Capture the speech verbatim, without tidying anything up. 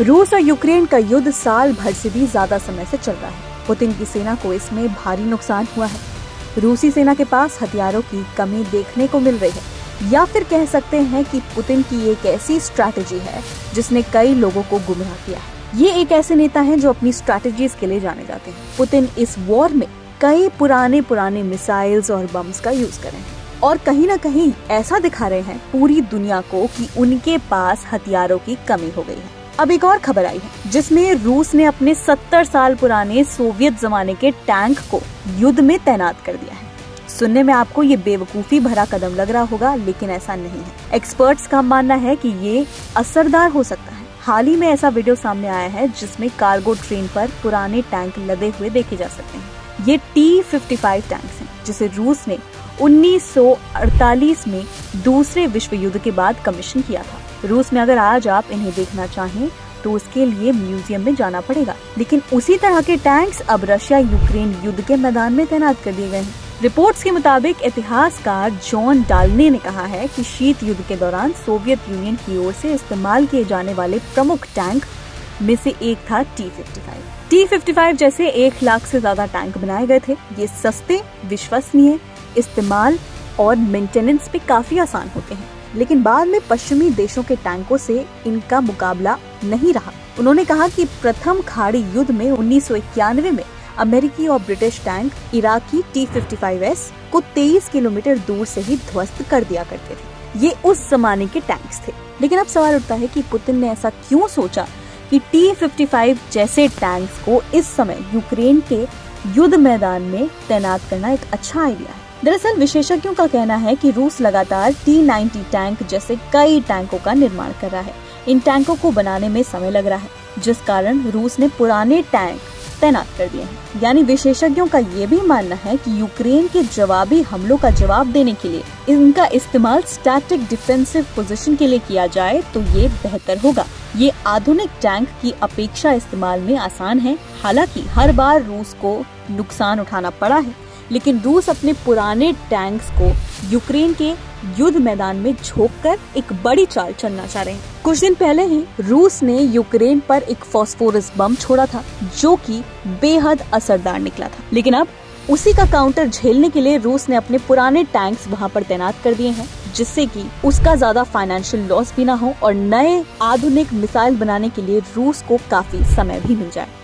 रूस और यूक्रेन का युद्ध साल भर से भी ज्यादा समय से चल रहा है। पुतिन की सेना को इसमें भारी नुकसान हुआ है। रूसी सेना के पास हथियारों की कमी देखने को मिल रही है, या फिर कह सकते हैं कि पुतिन की एक ऐसी स्ट्रैटेजी है जिसने कई लोगों को गुमराह किया है। ये एक ऐसे नेता हैं जो अपनी स्ट्रैटेजीज के लिए जाने जाते हैं। पुतिन इस वॉर में कई पुराने पुराने मिसाइल्स और बम्स का यूज कर रहे हैं और कहीं ना कहीं ऐसा दिखा रहे हैं पूरी दुनिया को कि उनके पास हथियारों की कमी हो गई है। अब एक और खबर आई है जिसमें रूस ने अपने सत्तर साल पुराने सोवियत जमाने के टैंक को युद्ध में तैनात कर दिया है। सुनने में आपको ये बेवकूफी भरा कदम लग रहा होगा, लेकिन ऐसा नहीं है। एक्सपर्ट्स का मानना है कि ये असरदार हो सकता है। हाल ही में ऐसा वीडियो सामने आया है जिसमें कार्गो ट्रेन पर पुराने टैंक लदे हुए देखे जा सकते हैं। ये टी फिफ्टी फाइव टैंक्स हैं जिसे रूस ने उन्नीस सौ अड़तालीस में दूसरे विश्व युद्ध के बाद कमीशन किया था। रूस में अगर आज आप इन्हें देखना चाहें तो उसके लिए म्यूजियम में जाना पड़ेगा, लेकिन उसी तरह के टैंक्स अब रशिया यूक्रेन युद्ध के मैदान में तैनात कर दिए गए हैं। रिपोर्ट्स के मुताबिक इतिहासकार जॉन डाल्ने ने कहा है कि शीत युद्ध के दौरान सोवियत यूनियन की ओर से इस्तेमाल किए जाने वाले प्रमुख टैंक में से एक था T fifty five. T fifty five जैसे एक लाख से ज्यादा टैंक बनाए गए थे। ये सस्ते, विश्वसनीय, इस्तेमाल और मेंटेनेंस पे काफी आसान होते हैं, लेकिन बाद में पश्चिमी देशों के टैंकों से इनका मुकाबला नहीं रहा। उन्होंने कहा कि प्रथम खाड़ी युद्ध में उन्नीस सौ इक्यानवे में अमेरिकी और ब्रिटिश टैंक इराकी टी फिफ्टी फाइव एस को तेईस किलोमीटर दूर से ही ध्वस्त कर दिया करते थे। ये उस जमाने के टैंक्स थे। लेकिन अब सवाल उठता है कि पुतिन ने ऐसा क्यों सोचा कि टी फिफ्टी फाइव जैसे टैंक्स को इस समय यूक्रेन के युद्ध मैदान में तैनात करना एक अच्छा आइडिया है। दरअसल विशेषज्ञों का कहना है कि रूस लगातार टी नाइंटी टैंक जैसे कई टैंकों का निर्माण कर रहा है। इन टैंकों को बनाने में समय लग रहा है, जिस कारण रूस ने पुराने टैंक तैनात कर दिए हैं। यानी विशेषज्ञों का ये भी मानना है कि यूक्रेन के जवाबी हमलों का जवाब देने के लिए इनका इस्तेमाल स्टैटिक डिफेंसिव पोजीशन के लिए किया जाए तो ये बेहतर होगा। ये आधुनिक टैंक की अपेक्षा इस्तेमाल में आसान है। हालांकि हर बार रूस को नुकसान उठाना पड़ा है, लेकिन रूस अपने पुराने टैंक्स को यूक्रेन के युद्ध मैदान में झोंककर एक बड़ी चाल चलना चाह रहे हैं। कुछ दिन पहले ही रूस ने यूक्रेन पर एक फास्फोरस बम छोड़ा था जो कि बेहद असरदार निकला था, लेकिन अब उसी का काउंटर झेलने के लिए रूस ने अपने पुराने टैंक्स वहां पर तैनात कर दिए हैं, जिससे कि उसका ज्यादा फाइनेंशियल लॉस भी ना हो और नए आधुनिक मिसाइल बनाने के लिए रूस को काफी समय भी मिल जाए।